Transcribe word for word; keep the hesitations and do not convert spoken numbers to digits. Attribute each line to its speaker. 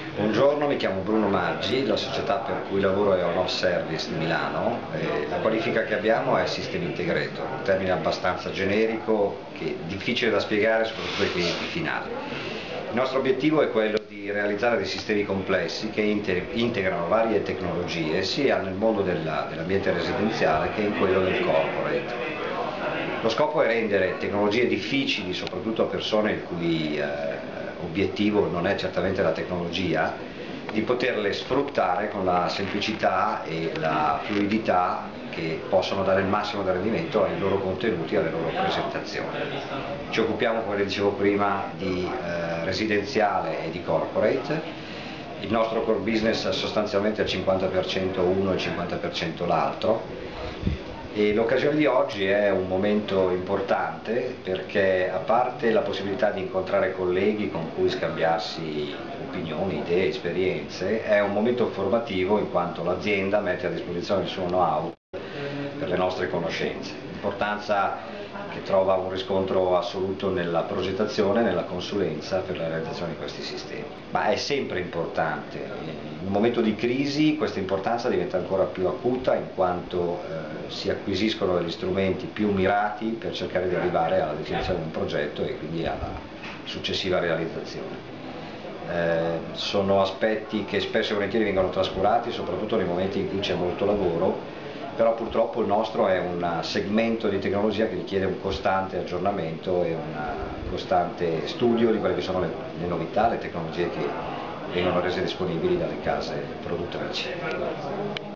Speaker 1: Buongiorno, mi chiamo Bruno Maggi, la società per cui lavoro è On-Off Service di Milano. E la qualifica che abbiamo è System Integrator, un termine abbastanza generico che è difficile da spiegare soprattutto ai clienti finali. Il nostro obiettivo è quello di realizzare dei sistemi complessi che integrano varie tecnologie sia nel mondo dell'ambiente residenziale che in quello del corporate. Lo scopo è rendere tecnologie difficili, soprattutto a persone il cui eh, obiettivo non è certamente la tecnologia, di poterle sfruttare con la semplicità e la fluidità che possono dare il massimo del rendimento ai loro contenuti e alle loro presentazioni. Ci occupiamo, come le dicevo prima, di eh, residenziale e di corporate. Il nostro core business è sostanzialmente al cinquanta per cento uno e il cinquanta per cento l'altro. E l'occasione di oggi è un momento importante perché, a parte la possibilità di incontrare colleghi con cui scambiarsi opinioni, idee, esperienze, è un momento formativo in quanto l'azienda mette a disposizione il suo know-how per le nostre conoscenze. L'importanza che trova un riscontro assoluto nella progettazione e nella consulenza per la realizzazione di questi sistemi. Ma è sempre importante, in un momento di crisi questa importanza diventa ancora più acuta in quanto eh, si acquisiscono degli strumenti più mirati per cercare di arrivare alla definizione di un progetto e quindi alla successiva realizzazione. Eh, sono aspetti che spesso e volentieri vengono trascurati, soprattutto nei momenti in cui c'è molto lavoro, però purtroppo il nostro è un segmento di tecnologia che richiede un costante aggiornamento e un costante studio di quelle che sono le, le novità, le tecnologie che vengono rese disponibili dalle case produttrici.